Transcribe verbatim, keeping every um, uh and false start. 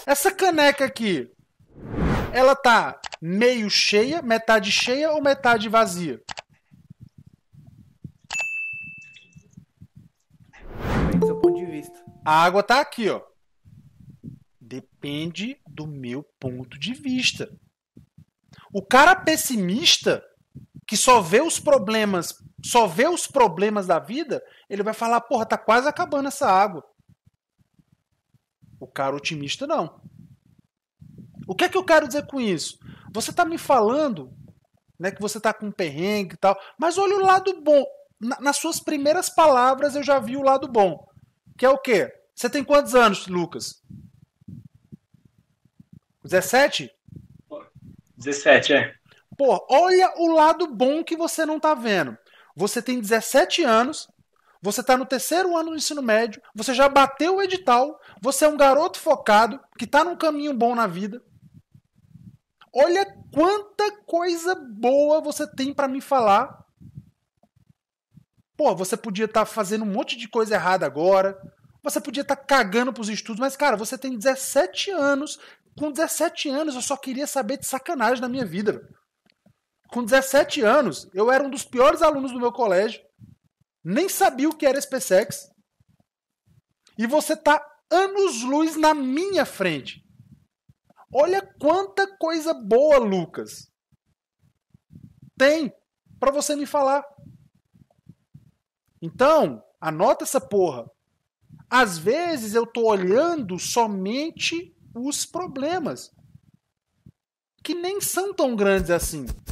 Essa caneca aqui, ela tá meio cheia, metade cheia ou metade vazia? Depende do seu ponto de vista. A água tá aqui, ó. Depende do meu ponto de vista. O cara pessimista, que só vê os problemas, só vê os problemas da vida, ele vai falar, porra, tá quase acabando essa água. O cara otimista não. O que é que eu quero dizer com isso? Você tá me falando, né, que você tá com um perrengue e tal, mas olha o lado bom. Na, nas suas primeiras palavras eu já vi o lado bom. Que é o quê? Você tem quantos anos, Lucas? dezessete? dezessete, é. Pô, olha o lado bom que você não tá vendo. Você tem dezessete anos, você tá no terceiro ano do ensino médio, você já bateu o edital, você é um garoto focado, que tá num caminho bom na vida. Olha quanta coisa boa você tem pra me falar. Pô, você podia estar fazendo um monte de coisa errada agora, você podia estar cagando pros estudos, mas, cara, você tem dezessete anos. Com dezessete anos, eu só queria saber de sacanagem na minha vida. Com dezessete anos, eu era um dos piores alunos do meu colégio. Nem sabia o que era SpaceX. E você tá anos-luz na minha frente. Olha quanta coisa boa, Lucas, tem pra você me falar. Então, anota essa porra. Às vezes eu tô olhando somente os problemas, que nem são tão grandes assim.